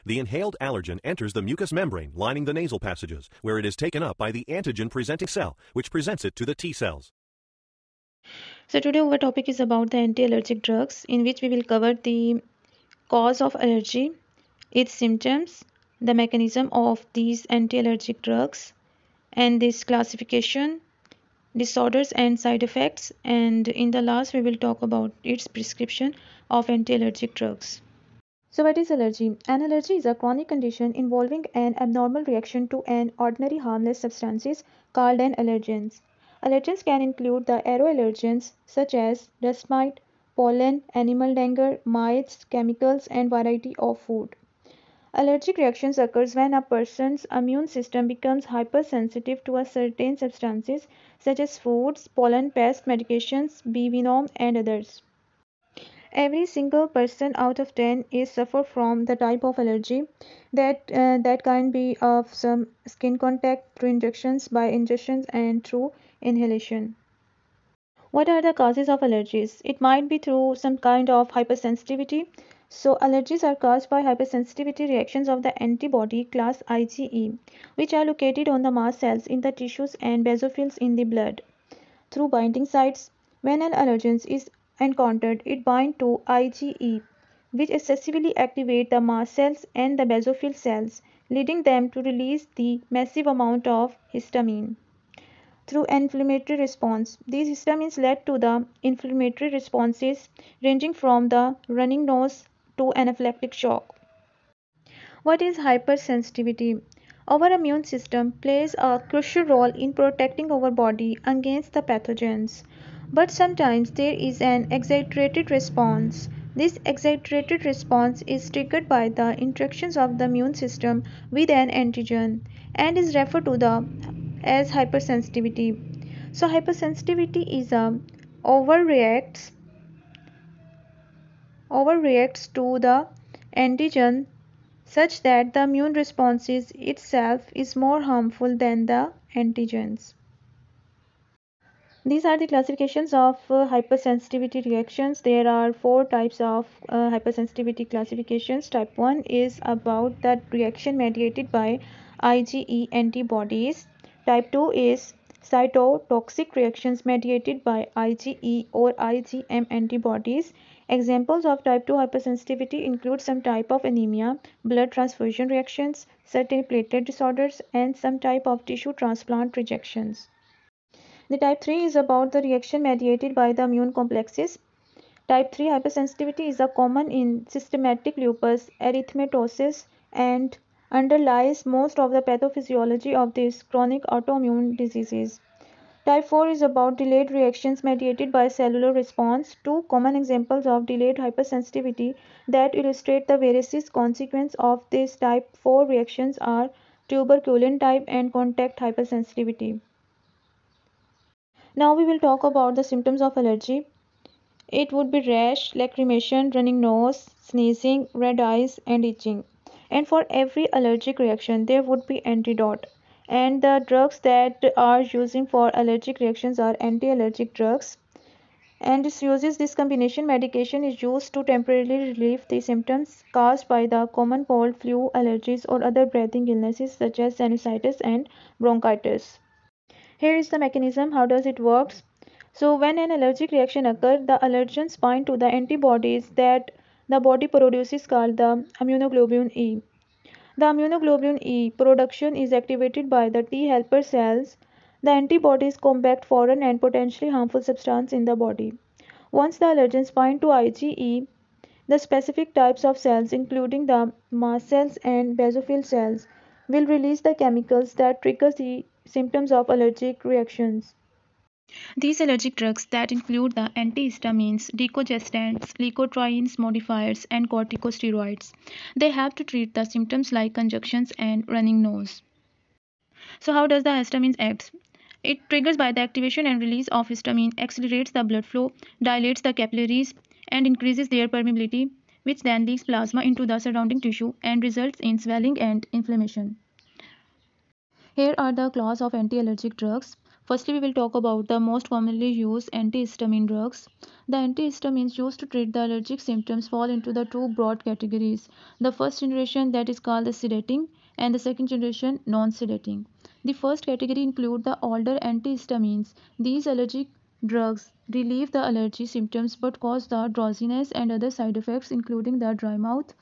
The inhaled allergen enters the mucous membrane lining the nasal passages, where it is taken up by the antigen-presenting cell, which presents it to the T cells. So today our topic is about the anti-allergic drugs, in which we will cover the cause of allergy, its symptoms, the mechanism of these anti-allergic drugs, and this classification, disorders and side effects, and in the last we will talk about its prescription of anti-allergic drugs. So what is allergy? An allergy is a chronic condition involving an abnormal reaction to an ordinary harmless substances called an allergens. Allergens can include the aeroallergens such as dust mite, pollen, animal dander, mites, chemicals, and variety of food. Allergic reactions occurs when a person's immune system becomes hypersensitive to a certain substances such as foods, pollen, pest medications, bee venom, and others. Every single person out of 10 is suffer from the type of allergy that can be of some skin contact, through injections, by injections, and through inhalation. What are the causes of allergies? It might be through some kind of hypersensitivity. So allergies are caused by hypersensitivity reactions of the antibody class IgE, which are located on the mast cells in the tissues and basophils in the blood. Through binding sites, when an allergen is encountered, it binds to IgE, which excessively activate the mast cells and the basophil cells, leading them to release the massive amount of histamine. Through inflammatory response, these histamines led to the inflammatory responses ranging from the running nose to anaphylactic shock. What is hypersensitivity? Our immune system plays a crucial role in protecting our body against the pathogens. But sometimes there is an exaggerated response. This exaggerated response is triggered by the interactions of the immune system with an antigen and is referred to as hypersensitivity. So hypersensitivity is a overreacts overreacts to the antigen such that the immune response itself is more harmful than the antigens. These are the classifications of hypersensitivity reactions. There are four types of hypersensitivity classifications. Type 1 is about that reaction mediated by IgE antibodies. Type 2 is cytotoxic reactions mediated by IgE or IgM antibodies. Examples of type 2 hypersensitivity include some type of anemia, blood transfusion reactions, certain platelet disorders, and some type of tissue transplant rejections. The type 3 is about the reaction mediated by the immune complexes. Type 3 hypersensitivity is a common in systematic lupus erythematosus and underlies most of the pathophysiology of these chronic autoimmune diseases. Type 4 is about delayed reactions mediated by cellular response. Two common examples of delayed hypersensitivity that illustrate the various consequences of this type 4 reactions are tuberculin type and contact hypersensitivity. Now we will talk about the symptoms of allergy. It would be rash, lacrimation, running nose, sneezing, red eyes, and itching. And for every allergic reaction, there would be antidote. And the drugs that are using for allergic reactions are anti-allergic drugs. And this combination medication is used to temporarily relieve the symptoms caused by the common cold, flu, allergies, or other breathing illnesses such as sinusitis and bronchitis. Here is the mechanism. How does it work? So when an allergic reaction occurs, the allergens bind to the antibodies that the body produces called the immunoglobulin E. The immunoglobulin E production is activated by the T helper cells. The antibodies combat foreign and potentially harmful substances in the body. Once the allergens bind to IgE, the specific types of cells, including the mast cells and basophil cells, will release the chemicals that trigger the symptoms of allergic reactions. These allergic drugs that include the antihistamines, decongestants, leukotrienes modifiers, and corticosteroids. They help to treat the symptoms like conjunctions and running nose. So how does the histamine act? It triggers by the activation and release of histamine, accelerates the blood flow, dilates the capillaries, and increases their permeability, which then leaks plasma into the surrounding tissue and results in swelling and inflammation. Here are the class of anti-allergic drugs. Firstly, we will talk about the most commonly used antihistamine drugs. The antihistamines used to treat the allergic symptoms fall into the two broad categories. The first generation, that is called the sedating, and the second generation, non-sedating. The first category include the older antihistamines. These allergic drugs relieve the allergy symptoms but cause the drowsiness and other side effects including the dry mouth,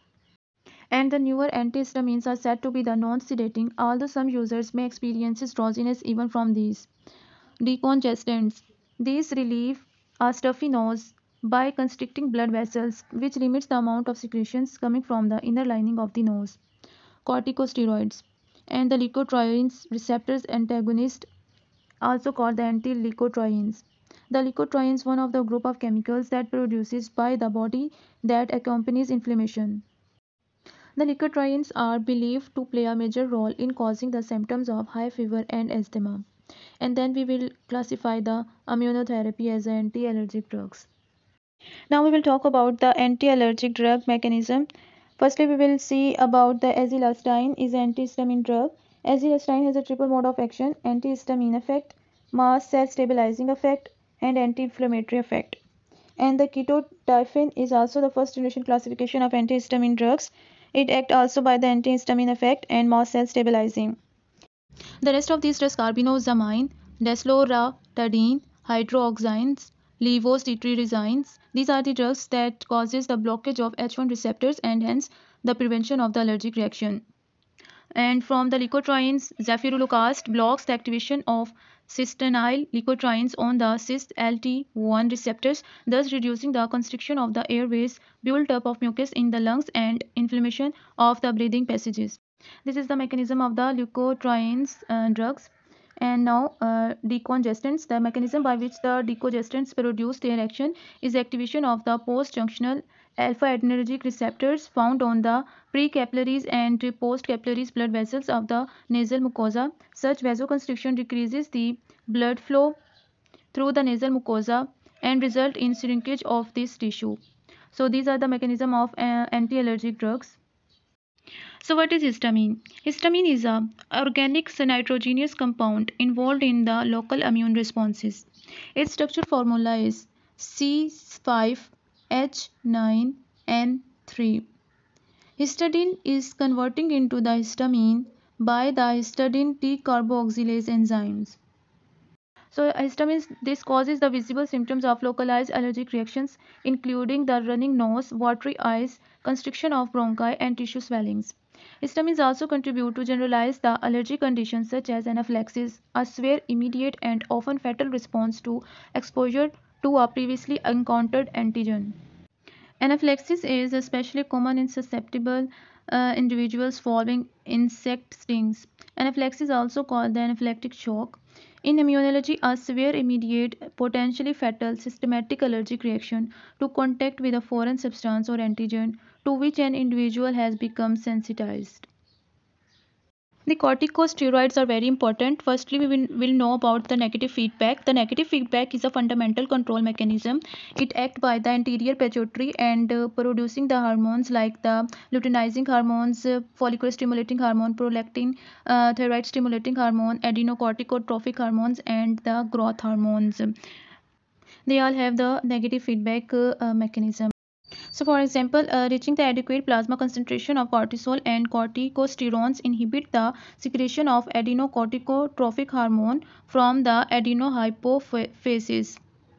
and the newer antihistamines are said to be the non-sedating, although some users may experience drowsiness even from these. Decongestants. These relieve a stuffy nose by constricting blood vessels, which limits the amount of secretions coming from the inner lining of the nose. Corticosteroids and the leukotrienes receptors antagonist, also called the anti-leukotrienes. The leukotrienes one of the group of chemicals that produces by the body that accompanies inflammation. The leukotrienes are believed to play a major role in causing the symptoms of high fever and asthma. And then we will classify the immunotherapy as anti-allergic drugs. Now we will talk about the anti-allergic drug mechanism. Firstly, we will see about the azilastine is an antihistamine drug. Azilastine has a triple mode of action: antihistamine effect, mast cell stabilizing effect, and anti-inflammatory effect. And the ketotifen is also the first generation classification of antihistamine drugs. It acts also by the antihistamine effect and mast cell stabilizing. The rest of these drugs, carbinazamine, desloratadine, hydroxyzines, levocetirizines, these are the drugs that causes the blockage of H1 receptors and hence the prevention of the allergic reaction. And from the leukotrienes, zafirulocast blocks the activation of cystenyl leukotrienes on the CYST-LT1 receptors, thus reducing the constriction of the airways, build-up of mucus in the lungs, and inflammation of the breathing passages. This is the mechanism of the leukotrienes drugs. And now decongestants. The mechanism by which the decongestants produce their action is activation of the post-junctional alpha-adrenergic receptors found on the precapillaries and postcapillaries blood vessels of the nasal mucosa. Such vasoconstriction decreases the blood flow through the nasal mucosa and result in shrinkage of this tissue. So these are the mechanism of anti-allergic drugs. So what is histamine? Histamine is a organic nitrogenous compound involved in the local immune responses. Its structure formula is C5H9N3. Histidine is converting into the histamine by the histidine decarboxylase enzymes. So histamine, this causes the visible symptoms of localized allergic reactions including the running nose, watery eyes, constriction of bronchi and tissue swellings. Histamines also contribute to generalize the allergic conditions such as anaphylaxis, a severe, immediate and often fatal response to exposure to a previously encountered antigen. Anaphylaxis is especially common in susceptible individuals following insect stings. Anaphylaxis is also called the anaphylactic shock. In immunology, a severe, immediate, potentially fatal systematic allergic reaction to contact with a foreign substance or antigen to which an individual has become sensitized. The corticosteroids are very important. Firstly, will know about the negative feedback. The negative feedback is a fundamental control mechanism. It acts by the anterior pituitary and producing the hormones like the luteinizing hormones, follicular stimulating hormone, prolactin, thyroid stimulating hormone, adrenocorticotropic hormones, and the growth hormones. They all have the negative feedback mechanism. So for example, reaching the adequate plasma concentration of cortisol and corticosteroids inhibit the secretion of adrenocorticotropic hormone from the adenohypophysis.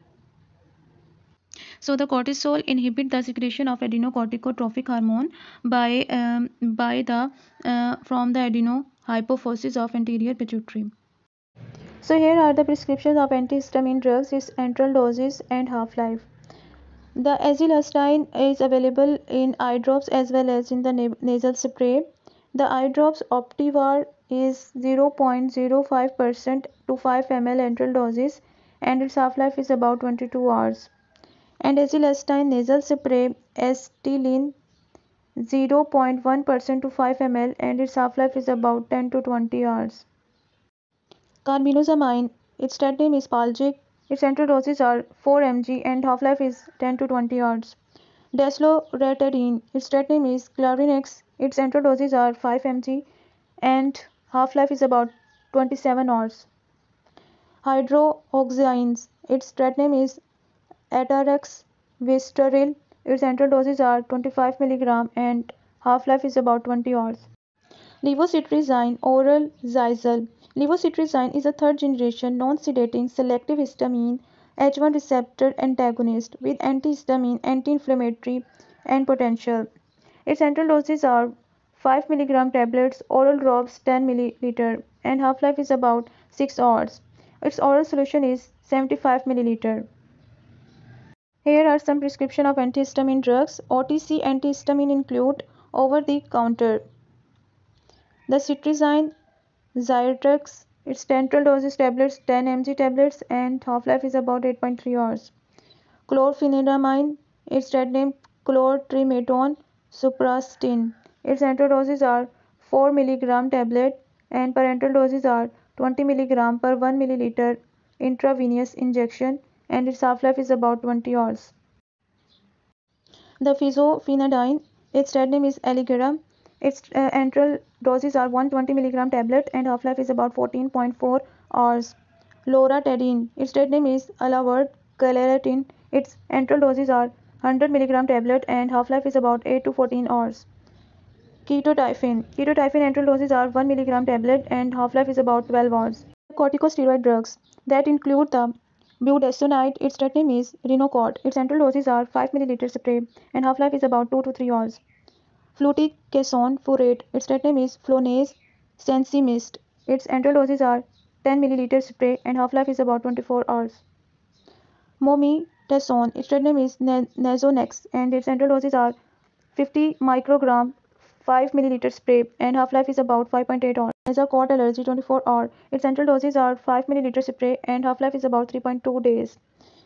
So the cortisol inhibit the secretion of adrenocorticotropic hormone by the from the adenohypophysis of anterior pituitary. So here are the prescriptions of antihistamine drugs, its enteral doses and half-life. The azilastine is available in eye drops as well as in the nasal spray. The eye drops Optivar is 0.05% to 5 ml enteral doses and its half-life is about 22 hours. And azilastine nasal spray Estilin 0.1% to 5 ml and its half-life is about 10 to 20 hours. Carbinazamine, its trade name is Palgic. Its enteral doses are 4 mg and half-life is 10 to 20 hours. Desloratadine, its trade name is Clarinex. Its enteral doses are 5 mg and half-life is about 27 hours. Hydroxyzines. Its trade name is Atarax Vistaril. Its central doses are 25 mg and half-life is about 20 hours. Levocetirizine oral Xyzal. Levocetirizine is a third-generation non-sedating selective histamine H1 receptor antagonist with antihistamine, anti-inflammatory, and potential. Its central doses are 5 mg tablets, oral drops 10 ml, and half-life is about 6 hours. Its oral solution is 75 ml. Here are some prescription of antihistamine drugs. OTC antihistamine include over-the-counter. The cetirizine Zyrex, its central dosage tablets 10 mg tablets and half-life is about 8.3 hours. Chlorpheniramine, its trade name chlortrimetone suprastein. Its central doses are 4 mg tablet and parenteral doses are 20 mg per 1 milliliter intravenous injection and its half-life is about 20 hours. The fizofenadine, its trade name is Allegra. Its enteral doses are 120 mg tablet and half-life is about 14.4 hours. Loratadine, its trade name is Alavard Claritin. Its enteral doses are 100 mg tablet and half-life is about 8 to 14 hours. Ketotifen. Ketotifen enteral doses are 1 mg tablet and half-life is about 12 hours. Corticosteroid drugs that include the budesonide, its trade name is Rinocort. Its central doses are 5 ml spray and half-life is about 2 to 3 hours. Fluticasone furoate, its trade name is Flonase Sensimist. Its enteral doses are 10 ml spray and half-life is about 24 hours. Mometasone, its trade name is Nasonex and its central doses are 50 microgram 5 ml spray and half-life is about 5.8 hours. Nasacort allergy 24 hour. Its central doses are 5 ml spray and half-life is about 3.2 days.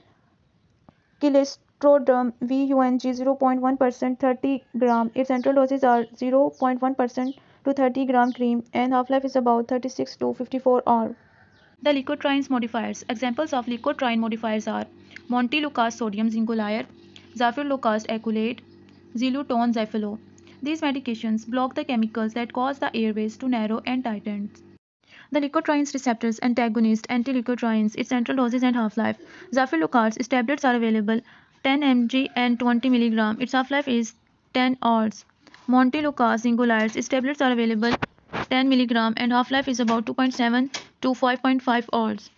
Kilestrodrum VUNG 0.1% 30 gram. Its central doses are 0.1% to 30 gram cream and half-life is about 36 to 54 hours. The leukotrienes modifiers. Examples of leukotriene modifiers are Montelukast sodium zinc-olyr, zafirlukast acrylate, xylitol zafilo. These medications block the chemicals that cause the airways to narrow and tighten. The leukotrienes receptors antagonist anti-leukotrienes, its central doses and half-life. Zafirlukast, its tablets are available 10 mg and 20 mg. Its half-life is 10 hours. Montelukast zinc-olyr, its tablets are available 10 mg and half-life is about 2.7 to 5.5 hours.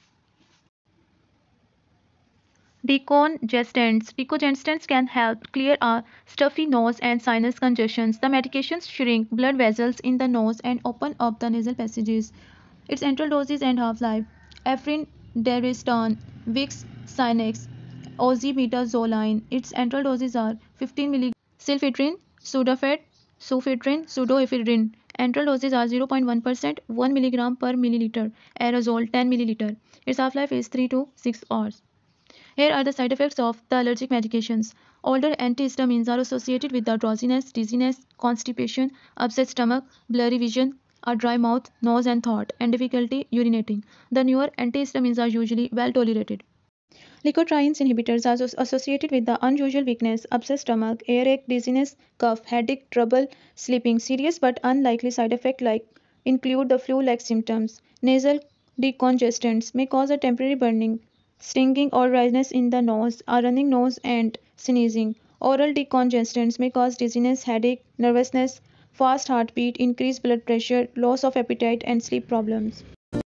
Decongestants. Decongestants can help clear a stuffy nose and sinus congestions. The medications shrink blood vessels in the nose and open up the nasal passages. Its enteral doses and half-life. Efrinderistan, Vicks Sinex, oxymetazoline. Its enteral doses are 15 mg. Cilfetrin, Sudafed, Sufetrin, Pseudoephedrine. Enteral doses are 0.1%, 1 mg per milliliter. Aerosol 10 ml. Its half-life is 3 to 6 hours. Here are the side effects of the allergic medications. Older antihistamines are associated with the drowsiness, dizziness, constipation, upset stomach, blurry vision, a dry mouth, nose and throat, and difficulty urinating. The newer antihistamines are usually well tolerated. Leukotrienes inhibitors are associated with the unusual weakness, upset stomach, earache, dizziness, cough, headache, trouble sleeping. Serious but unlikely side effects include the flu-like symptoms. Nasal decongestants may cause a temporary burning, stinging or redness in the nose, a running nose and sneezing. Oral decongestants may cause dizziness, headache, nervousness, fast heartbeat, increased blood pressure, loss of appetite and sleep problems.